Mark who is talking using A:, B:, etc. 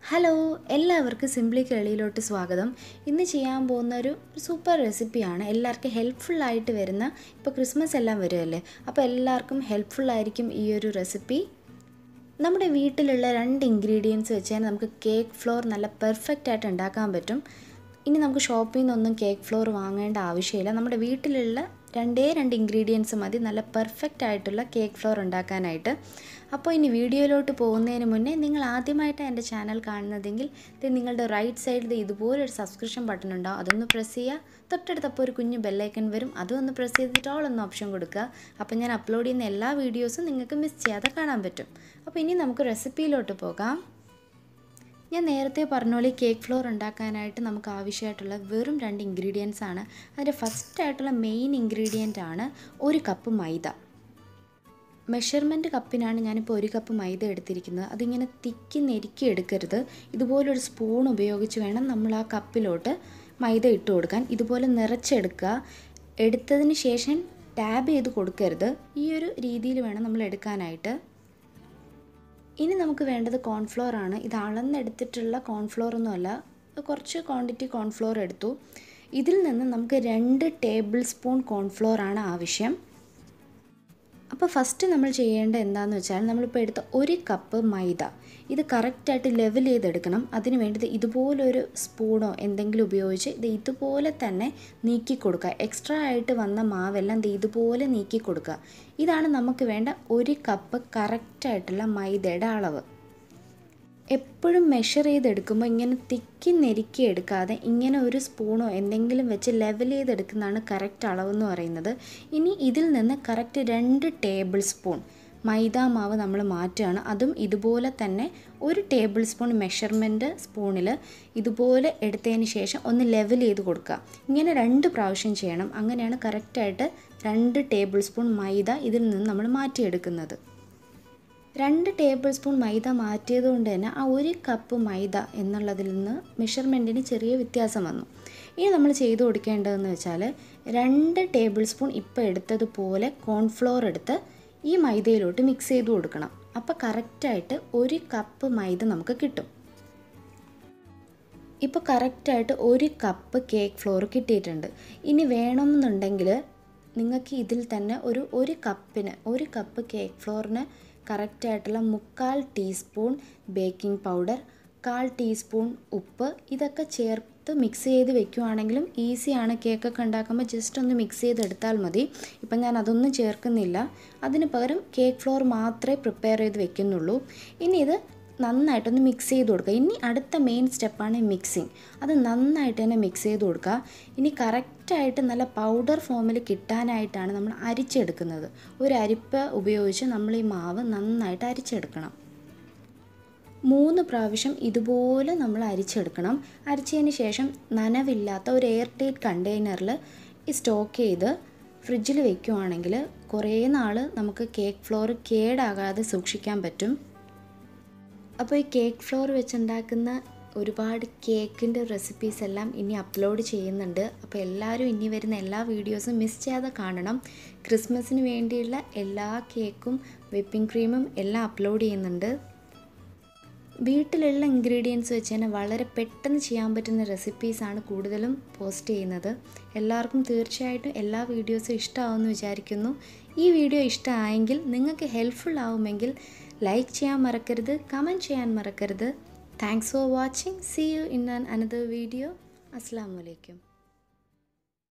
A: Hello, എല്ലാവർക്കും simply കേളിയിലോട്ട് സ്വാഗതം. ഇന്ന് ചെയ്യാൻ പോകുന്ന ഒരു സൂപ്പർ റെസിപ്പിയാണ്. എല്ലാവർക്കും ഹെൽപ്ഫുള്ളായിട്ട് വരുന്ന, ഇപ്പോൾ ക്രിസ്മസ് എല്ലാം വരുമല്ലേ, അപ്പോൾ എല്ലാവർക്കും ഹെൽപ്ഫുള്ളായിരിക്കും ഈ ഒരു റെസിപ്പി. നമ്മുടെ വീട്ടിലുള്ള 2 ഇൻഗ്രീഡിയൻസ് വെച്ചാൽ നമുക്ക് കേക്ക് ഫ്ലോർ നല്ല പെർഫെക്റ്റ് ആയിട്ട് ഉണ്ടാക്കാൻ പറ്റും. ഇനി നമുക്ക് ഷോപ്പിൽ നിന്നൊന്നും കേക്ക് ഫ്ലോർ വാങ്ങേണ്ട ആവശ്യമില്ല. നമ്മുടെ വീട്ടിലുള്ള 2 ഇൻഗ്രീഡിയൻസ് മതി നല്ല പെർഫെക്റ്റ് ആയിട്ടുള്ള കേക്ക് ഫ്ലോർ ഉണ്ടാക്കാനായിട്ട്. അപ്പോൾ ഇനി വീഡിയോയിലോട്ട് പോകുന്നതിന് മുന്നേ നിങ്ങൾ ആദ്യമായിട്ട് എൻ്റെ ചാനൽ കാണുന്നതെങ്കിൽ നിങ്ങളുടെ റൈറ്റ് സൈഡിൽ ഇതുപോലൊരു സബ്സ്ക്രിപ്ഷൻ ബട്ടൺ ഉണ്ടാവും, അതൊന്ന് പ്രസ് ചെയ്യുക. തൊട്ടടുത്തപ്പോൾ ഒരു കുഞ്ഞു ബെല്ലൈക്കൺ വരും, അതൊന്ന് പ്രസ് ചെയ്തിട്ട് ഓൾ ഒന്ന് ഓപ്ഷൻ കൊടുക്കുക. അപ്പോൾ ഞാൻ അപ്ലോഡ് ചെയ്യുന്ന എല്ലാ വീഡിയോസും നിങ്ങൾക്ക് മിസ് ചെയ്യാതെ കാണാൻ പറ്റും. അപ്പോൾ ഇനി നമുക്ക് റെസിപ്പിയിലോട്ട് പോകാം. ഞാൻ നേരത്തെ പറഞ്ഞ പോലെ കേക്ക് ഫ്ലോർ ഉണ്ടാക്കാനായിട്ട് നമുക്ക് ആവശ്യമായിട്ടുള്ള വെറും 2 ഇൻഗ്രീഡിയൻസ് ആണ്. അതിൻ്റെ ഫസ്റ്റായിട്ടുള്ള മെയിൻ ഇൻഗ്രീഡിയൻ്റ് ആണ് 1 കപ്പ് മൈദ. മെഷർമെൻറ്റ് കപ്പിനാണ് ഞാനിപ്പോൾ 1 കപ്പ് മൈദ എടുത്തിരിക്കുന്നത്. അതിങ്ങനെ തിക്കി നെരുക്കി എടുക്കരുത്. ഇതുപോലൊരു സ്പൂൺ ഉപയോഗിച്ച് വേണം നമ്മൾ ആ കപ്പിലോട്ട് മൈദ ഇട്ട് കൊടുക്കാൻ. ഇതുപോലെ നിറച്ചെടുക്കുക. എടുത്തതിന് ശേഷം ടാബ് ചെയ്ത് കൊടുക്കരുത്. ഈ ഒരു രീതിയിൽ വേണം നമ്മൾ എടുക്കാനായിട്ട്. ഇനി നമുക്ക് വേണ്ടത് കോൺഫ്ലോർ ആണ്. ഇത് അളന്നെടുത്തിട്ടുള്ള കോൺഫ്ലോർ ഒന്നുമല്ല, കുറച്ച് ക്വാണ്ടിറ്റി കോൺഫ്ലോർ എടുത്തു. ഇതിൽ നിന്ന് നമുക്ക് 2 ടേബിൾ സ്പൂൺ കോൺഫ്ലോർ ആണ് ആവശ്യം. അപ്പോൾ ഫസ്റ്റ് നമ്മൾ ചെയ്യേണ്ടത് എന്താണെന്ന് വെച്ചാൽ, നമ്മളിപ്പോൾ എടുത്ത 1 കപ്പ് മൈദ ഇത് കറക്റ്റായിട്ട് ലെവൽ ചെയ്തെടുക്കണം. അതിന് വേണ്ടത് ഇതുപോലൊരു സ്പൂണോ എന്തെങ്കിലും ഉപയോഗിച്ച് ഇത് ഇതുപോലെ തന്നെ നീക്കി കൊടുക്കുക. എക്സ്ട്രാ ആയിട്ട് വന്ന മാവെല്ലാം ഇതുപോലെ നീക്കി കൊടുക്കുക. ഇതാണ് നമുക്ക് വേണ്ട 1 കപ്പ് കറക്റ്റായിട്ടുള്ള മൈദയുടെ അളവ്. എപ്പോഴും മെഷർ ചെയ്തെടുക്കുമ്പോൾ ഇങ്ങനെ തിക്കി നെരുക്കി എടുക്കാതെ ഇങ്ങനെ ഒരു സ്പൂണോ എന്തെങ്കിലും വെച്ച് ലെവൽ ചെയ്തെടുക്കുന്നതാണ് കറക്റ്റ് അളവെന്ന് പറയുന്നത്. ഇനി ഇതിൽ നിന്ന് കറക്റ്റ് 2 ടേബിൾ സ്പൂൺ മൈദാ മാവ് നമ്മൾ മാറ്റുകയാണ്. അതും ഇതുപോലെ തന്നെ 1 ടേബിൾ സ്പൂൺ മെഷർമെൻറ്റ് സ്പൂണിൽ ഇതുപോലെ എടുത്തതിന് ശേഷം ഒന്ന് ലെവൽ ചെയ്ത് കൊടുക്കുക. ഇങ്ങനെ 2 പ്രാവശ്യം ചെയ്യണം. അങ്ങനെയാണ് കറക്റ്റായിട്ട് 2 ടേബിൾ സ്പൂൺ മൈദ ഇതിൽ നിന്ന് നമ്മൾ മാറ്റിയെടുക്കുന്നത്. 2 ടേബിൾ സ്പൂൺ മൈദ മാറ്റിയത് കൊണ്ട് തന്നെ ആ 1 കപ്പ് മൈദ എന്നുള്ളതിൽ നിന്ന് മെഷർമെൻറ്റിന് ചെറിയ വ്യത്യാസം വന്നു. ഇനി നമ്മൾ ചെയ്ത് കൊടുക്കേണ്ടതെന്ന് വെച്ചാൽ 2 ടേബിൾ സ്പൂൺ ഇപ്പോൾ എടുത്തതുപോലെ കോൺഫ്ലോർ എടുത്ത് ഈ മൈദയിലോട്ട് മിക്സ് ചെയ്ത് കൊടുക്കണം. അപ്പോൾ കറക്റ്റായിട്ട് 1 കപ്പ് മൈദ നമുക്ക് കിട്ടും. ഇപ്പോൾ കറക്റ്റായിട്ട് 1 കപ്പ് കേക്ക് ഫ്ലോർ കിട്ടിയിട്ടുണ്ട്. ഇനി വേണമെന്നുണ്ടെങ്കിൽ നിങ്ങൾക്ക് ഇതിൽ തന്നെ ഒരു കപ്പ് കേക്ക് ഫ്ലോറിന് കറക്റ്റായിട്ടുള്ള 3/4 ടീസ്പൂൺ ബേക്കിംഗ് പൗഡർ, 1/4 ടീസ്പൂൺ ഉപ്പ് ഇതൊക്കെ ചേർത്ത് മിക്സ് ചെയ്ത് വെക്കുകയാണെങ്കിലും ഈസിയാണ്. കേക്കൊക്കെ ഉണ്ടാക്കുമ്പോൾ ജസ്റ്റ് ഒന്ന് മിക്സ് ചെയ്തെടുത്താൽ മതി. ഇപ്പം ഞാൻ അതൊന്നും ചേർക്കുന്നില്ല. അതിന് പകരം കേക്ക് ഫ്ലോർ മാത്രമേ പ്രിപ്പയർ ചെയ്ത് വെക്കുന്നുള്ളൂ. ഇനി ഇത് നന്നായിട്ടൊന്ന് മിക്സ് ചെയ്ത് കൊടുക്കുക. ഇനി അടുത്ത മെയിൻ സ്റ്റെപ്പാണ് മിക്സിങ്. അത് നന്നായിട്ട് തന്നെ മിക്സ് ചെയ്ത് കൊടുക്കുക. ഇനി കറക്റ്റായിട്ട് നല്ല പൗഡർ ഫോമിൽ കിട്ടാനായിട്ടാണ് നമ്മൾ അരിച്ചെടുക്കുന്നത്. ഒരു അരിപ്പ ഉപയോഗിച്ച് നമ്മൾ ഈ മാവ് നന്നായിട്ട് അരിച്ചെടുക്കണം. 3 പ്രാവശ്യം ഇതുപോലെ നമ്മൾ അരിച്ചെടുക്കണം. അരിച്ചതിന് ശേഷം നനവില്ലാത്ത ഒരു എയർ ടൈറ്റ് കണ്ടെയ്നറിൽ സ്റ്റോക്ക് ചെയ്ത് ഫ്രിഡ്ജിൽ വെക്കുകയാണെങ്കിൽ കുറേ നാൾ നമുക്ക് കേക്ക് ഫ്ലോർ കേടാകാതെ സൂക്ഷിക്കാൻ പറ്റും. അപ്പോൾ ഈ കേക്ക് ഫ്ലോർ വെച്ചുണ്ടാക്കുന്ന ഒരുപാട് കേക്കിൻ്റെ റെസിപ്പീസ് എല്ലാം ഇനി അപ്ലോഡ് ചെയ്യുന്നുണ്ട്. അപ്പോൾ എല്ലാവരും ഇനി വരുന്ന എല്ലാ വീഡിയോസും മിസ് ചെയ്യാതെ കാണണം. ക്രിസ്മസിന് വേണ്ടിയുള്ള എല്ലാ കേക്കും വിപ്പിംഗ് ക്രീമും എല്ലാം അപ്ലോഡ് ചെയ്യുന്നുണ്ട്. വീട്ടിലുള്ള ഇൻഗ്രീഡിയൻസ് വെച്ച് തന്നെ വളരെ പെട്ടെന്ന് ചെയ്യാൻ പറ്റുന്ന റെസിപ്പീസാണ് കൂടുതലും പോസ്റ്റ് ചെയ്യുന്നത്. എല്ലാവർക്കും തീർച്ചയായിട്ടും എല്ലാ വീഡിയോസും ഇഷ്ടമാവുമെന്ന് വിചാരിക്കുന്നു. ഈ വീഡിയോ ഇഷ്ടമായെങ്കിൽ നിങ്ങൾക്ക് ഹെൽപ്ഫുൾ ആവുമെങ്കിൽ ലൈക്ക് ചെയ്യാൻ മറക്കരുത്, കമൻറ്റ് ചെയ്യാൻ മറക്കരുത്. Thanks for watching. See you in another video. അസ്സലാമു അലൈക്കും.